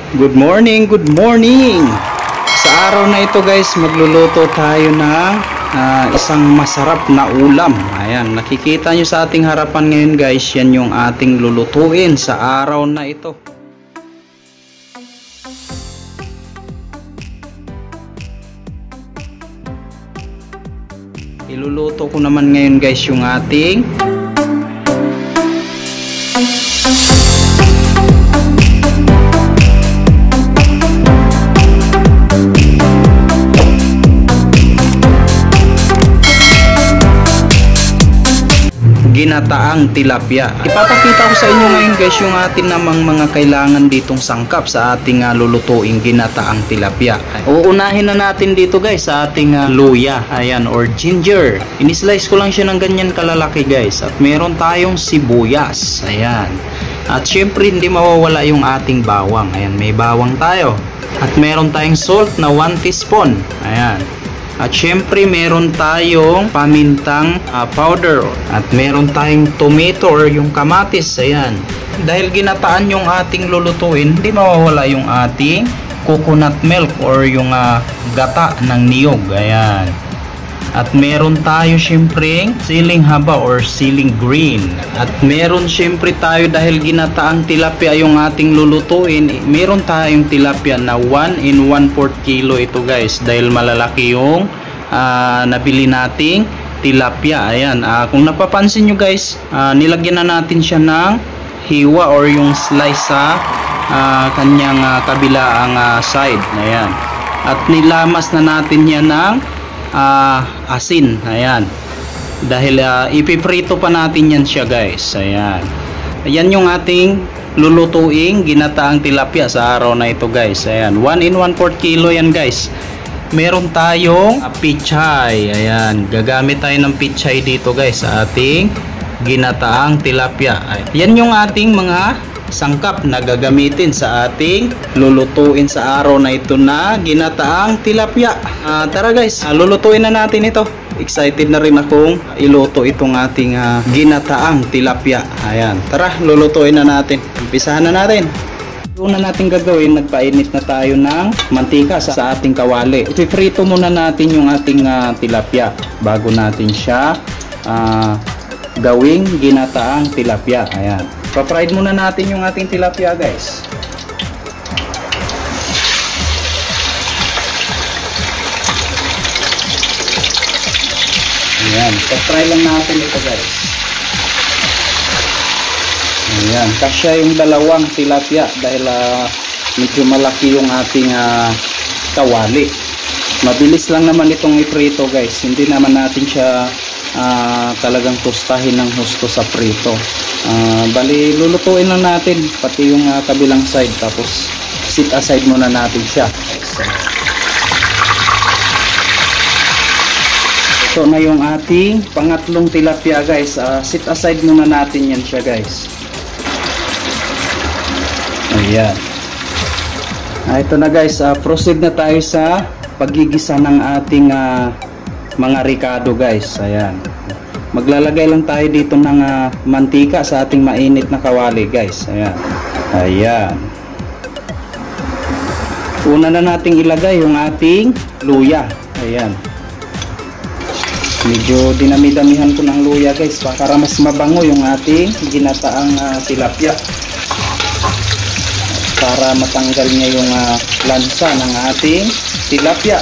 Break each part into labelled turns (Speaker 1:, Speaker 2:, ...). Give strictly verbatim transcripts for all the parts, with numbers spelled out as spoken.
Speaker 1: Good morning, good morning! Sa araw na ito guys, magluluto tayo ng uh, isang masarap na ulam. Ayan, nakikita nyo sa ating harapan ngayon guys, yan yung ating lulutuin sa araw na ito. Iluluto ko naman ngayon guys yung ating ginataang tilapia. Ipapakita ko sa inyo ngayon guys yung atin namang mga kailangan ditong sangkap sa ating uh, lulutuing ginataang tilapia. Uunahin na natin dito guys sa ating uh, luya, ayan, or ginger. Inislice ko lang siya ng ganyan kalalaki guys. At meron tayong sibuyas, ayan. At syempre hindi mawawala yung ating bawang, ayan, may bawang tayo. At meron tayong salt na one teaspoon, ayan. At syempre meron tayong pamintang uh, powder. At meron tayong tomato or yung kamatis. Ayan. Dahil ginataan yung ating lulutuin, hindi mawawala yung ating coconut milk or yung uh, gata ng niyog. Ayan. At meron tayo syempre siling haba or siling green. At meron syempre tayo dahil ginataang tilapia yung ating lulutuin. Meron tayong tilapia na one and one fourth kilo ito guys. Dahil malalaki yung uh, nabili nating tilapia. Ayan. Uh, kung napapansin nyo guys, uh, nilagyan na natin siya ng hiwa or yung slice sa uh, kanyang uh, kabilaang uh, side. Ayan. At nilamas na natin yan ng Uh, asin, ayan, dahil uh, ipiprito pa natin yan siya guys. Ayan, ayan yung ating lulutuing ginataang tilapia sa araw na ito guys. Ayan, one and one fourth kilo yan guys. Meron tayong uh, pichay, ayan, gagamit tayo ng pichay dito guys sa ating ginataang tilapia. Ayan yung ating mga sangkap na gagamitin sa ating lulutuin sa araw na ito na ginataang tilapia. Uh, tara guys, uh, lulutuin na natin ito. Excited na rin akong iluto itong ating uh, ginataang tilapia. Ayan, tara, lulutuin na natin. Umpisahan na natin. Una natin gagawin, nagpainit na tayo ng mantika sa, sa ating kawali. Ipiprito muna natin yung ating uh, tilapia bago natin siya uh, gawing ginataang tilapia. Ayan, pa-fried muna natin yung ating tilapia guys. Ayan, pa-fry lang natin ito guys. Ayan, kasya yung dalawang tilapia dahil uh, medyo malaki yung ating uh, kawali. Mabilis lang naman itong iprito guys. Hindi naman natin siya uh, talagang tostahin ng husto sa prito. Uh, bali lulutuin lang natin pati yung uh, kabilang side, tapos sit aside muna natin siya. Ito na yung ating pangatlong tilapia guys. Uh, sit aside muna natin yan siya guys. Ayan. Uh, ito na guys, uh, proceed na tayo sa paggigisa ng ating uh, mga ricado guys. Ayan. Maglalagay lang tayo dito ng uh, mantika sa ating mainit na kawali guys. Ayan. Ayan. Una na nating ilagay yung ating luya. Ayan. Medyo dinami-damihan ko ng luya guys para mas mabango yung ating ginataang uh, tilapia. Para matanggal niya yung uh, lansa ng ating tilapia.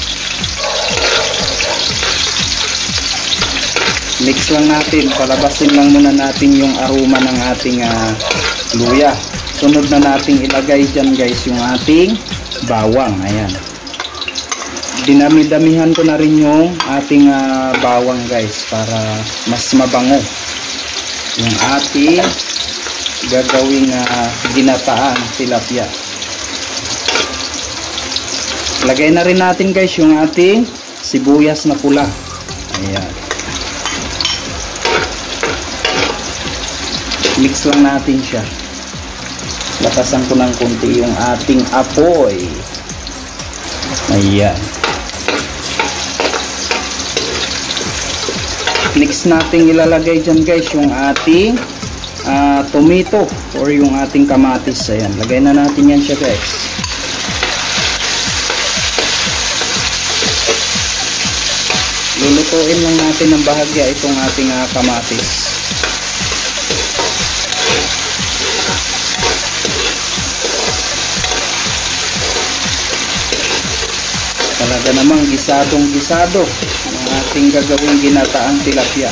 Speaker 1: Mix lang natin, palabasin lang muna natin yung aroma ng ating uh, luya. Sunod na nating ilagay dyan guys yung ating bawang. Ayan, dinami-damihan ko na rin yung ating uh, bawang guys para mas mabango yung ating gagawing uh, ginataang tilapia. Lagay na rin natin guys yung ating sibuyas na pula. Ayan, mix lang natin siya. Lakasan ko ng konti yung ating apoy. Ayan. Next nating ilalagay dyan guys yung ating uh, tomato or yung ating kamatis. Ayan, lagay na natin yan siya guys. Lulutuin lang natin ng bahagya itong ating uh, kamatis. Talaga namang gisadong gisado ang ating gagawing ginataang tilapia.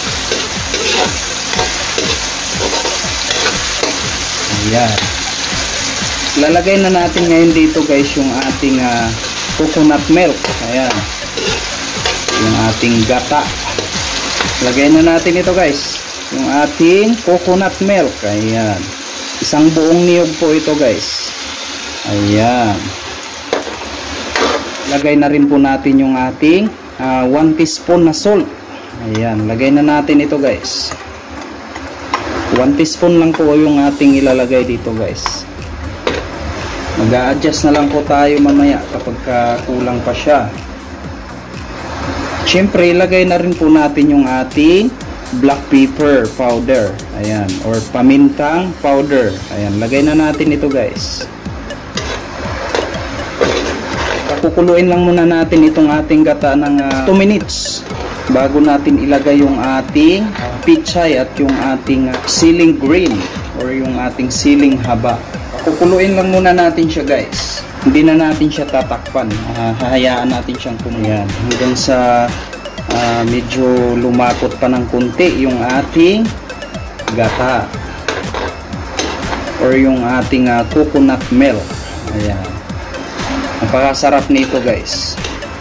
Speaker 1: Ayan. Lalagay na natin ngayon dito guys yung ating uh, coconut milk. Ayan. Yung ating gata. Lagay na natin ito guys. Yung ating coconut milk. Ayan. Isang buong niyog po ito guys. Ayan. Lagay na rin po natin yung ating uh, one teaspoon na salt. Ayan, lagay na natin ito guys. one teaspoon lang po yung ating ilalagay dito guys. Mag-a-adjust na lang po tayo mamaya kapag kulang pa siya. Siyempre, ilagay na rin po natin yung ating black pepper powder. Ayan, or pamintang powder. Ayan, lagay na natin ito guys. Kukuluin lang muna natin itong ating gata ng uh, two minutes bago natin ilagay yung ating pichay at yung ating uh, siling green or yung ating siling haba. Kukuluin lang muna natin siya guys. Hindi na natin siya tatakpan. Uh, hahayaan natin siyang kumuyan hanggang sa uh, medyo lumakot pa ng kunti yung ating gata or yung ating uh, coconut milk. Ayan. Napakasarap nito guys.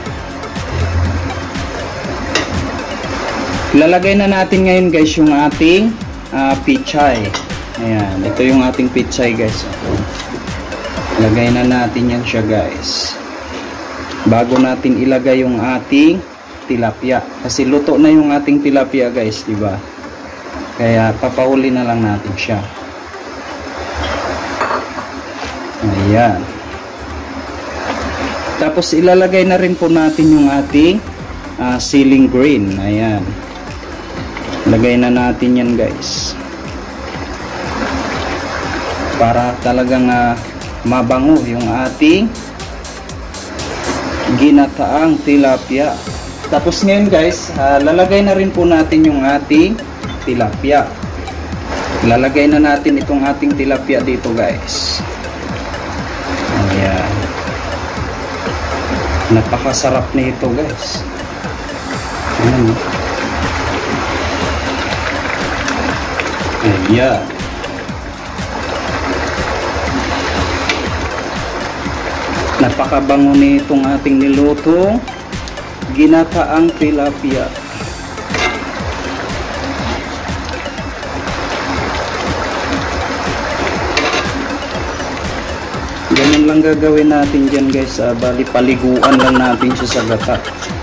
Speaker 1: Lalagay na natin ngayon guys yung ating uh, pichay. Ayan, ito yung ating pichay guys. Lagay na natin yan siya guys. Bago natin ilagay yung ating tilapia. Kasi luto na yung ating tilapia guys, di ba? Kaya papahuli na lang natin siya. Ayan. Tapos ilalagay na rin po natin yung ating uh, siling green. Ayan. Lagay na natin yan guys. Para talagang uh, mabango yung ating ginataang tilapia. Tapos ngayon guys, uh, lalagay na rin po natin yung ating tilapia. Lalagay na natin itong ating tilapia dito guys. Ayan. Napakasarap nito guys. Ayan. Ayan. Napakabango nitong ating nilutong ginataang tilapia. Ganun lang gagawin natin dyan guys. Uh, bali paliguan lang natin siya sa gata.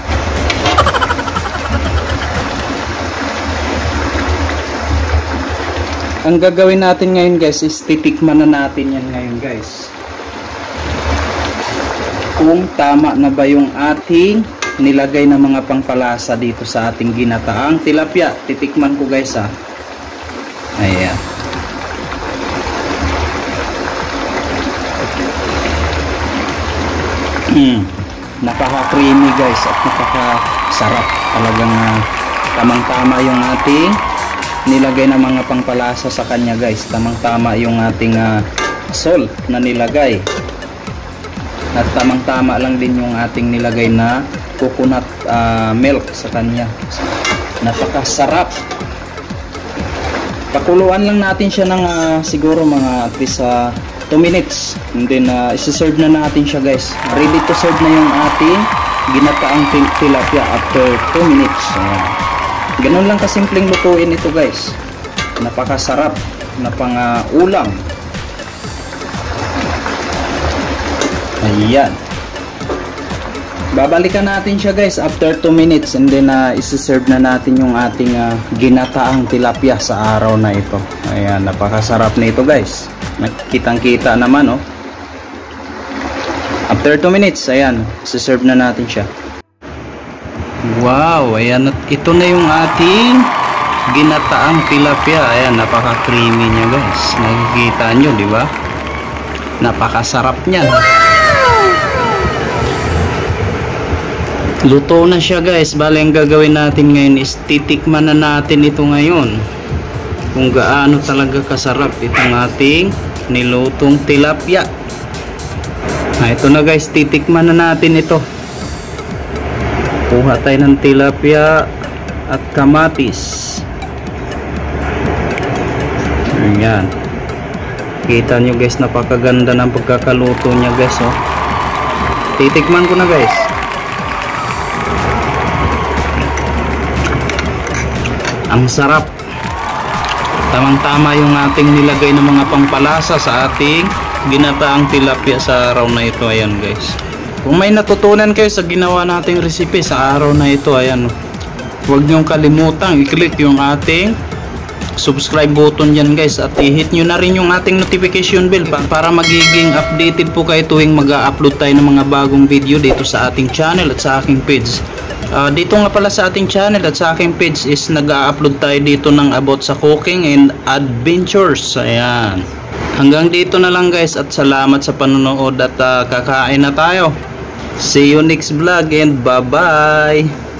Speaker 1: Ang gagawin natin ngayon guys is titikman na natin yan ngayon guys. Kung tama na ba yung ating nilagay na mga pangpalasa dito sa ating ginataang tilapia. Titikman ko guys ha. Ayan. Hmm, napaka-creamy guys at napaka-sarap. Talagang uh, tamang-tama yung ating nilagay na mga pangpalasa sa kanya guys. Tamang-tama yung ating uh, salt na nilagay. At tamang-tama lang din yung ating nilagay na coconut uh, milk sa kanya. Napaka-sarap. Pakuluan lang natin siya ng uh, siguro mga at least uh, two minutes, and then uh, isi-serve na natin siya guys. Ready to serve na yung ating ginataang tilapia after two minutes. Ayan. Ganun lang kasimpleng lutuin ito guys. Napakasarap na pang uh, ulam. Ayan. Babalikan natin siya guys after two minutes, and then uh, isi-serve na natin yung ating uh, ginataang tilapia sa araw na ito. Ayan, napakasarap na ito guys. Nakitang-kita naman oh. After two minutes, ayan, isi-serve na natin siya. Wow, ayan, ito na yung ating ginataang tilapia. Ayan, napaka-creamy niya guys. Nakikita nyo, di ba? Napakasarap niya. Luto na siya guys. Bale, ang gagawin natin ngayon is titikman na natin ito ngayon. Kung gaano talaga kasarap itong ating nilutong tilapia. Nah, ito na guys. Titikman na natin ito. Kuha tayo ng tilapia at kamatis. Ayan. Kita nyo guys, napakaganda ng pagkakaluto niya guys. Oh. Titikman ko na guys. Ang sarap. Tamang-tama yung ating nilagay ng mga pampalasa sa ating ginataang tilapia sa araw na ito. Ayan guys. Kung may natutunan kayo sa ginawa nating recipe sa araw na ito, ayan, huwag niyong kalimutang i-click yung ating subscribe button dyan guys, at i-hit nyo na rin yung ating notification bell pa, para magiging updated po kayo tuwing mag-upload tayo ng mga bagong video dito sa ating channel at sa aking page. Uh, dito nga pala sa ating channel at sa aking page is nag-upload tayo dito ng about sa cooking and adventures. Ayan. Hanggang dito na lang guys, at salamat sa panonood, at uh, kakain na tayo. See you next vlog and bye bye.